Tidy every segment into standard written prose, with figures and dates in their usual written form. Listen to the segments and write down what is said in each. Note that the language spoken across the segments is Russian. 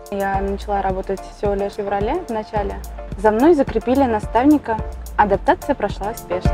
Я начала работать всего лишь в феврале, в начале. За мной закрепили наставника. Адаптация прошла успешно.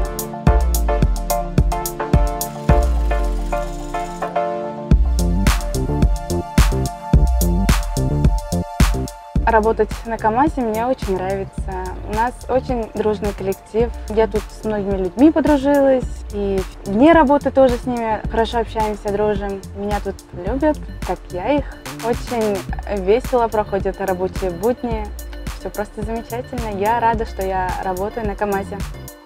Работать на КамАЗе мне очень нравится. У нас очень дружный коллектив. Я тут с многими людьми подружилась. И вне работы тоже с ними хорошо общаемся, дружим. Меня тут любят, как я их. Очень весело проходят рабочие будни. Все просто замечательно. Я рада, что я работаю на КамАЗе.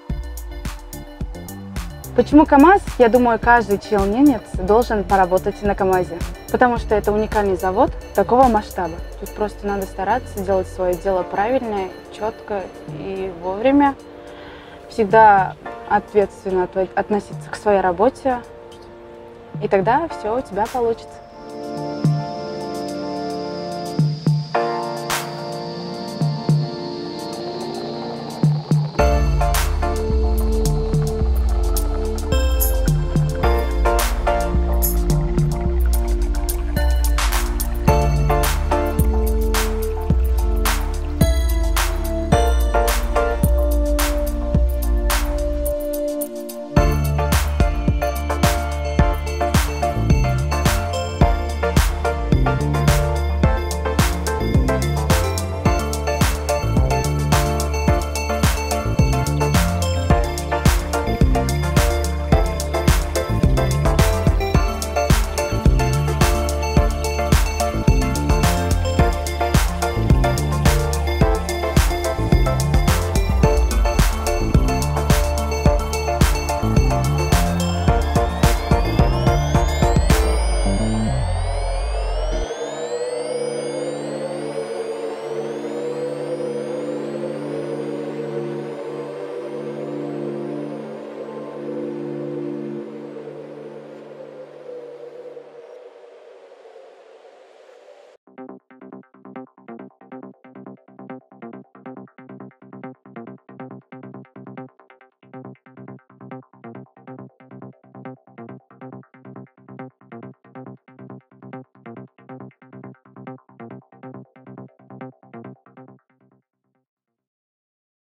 Почему КамАЗ? Я думаю, каждый челнинец должен поработать на КамАЗе. Потому что это уникальный завод такого масштаба. Тут просто надо стараться делать свое дело правильно, четко и вовремя. Всегда ответственно относиться к своей работе. И тогда все у тебя получится.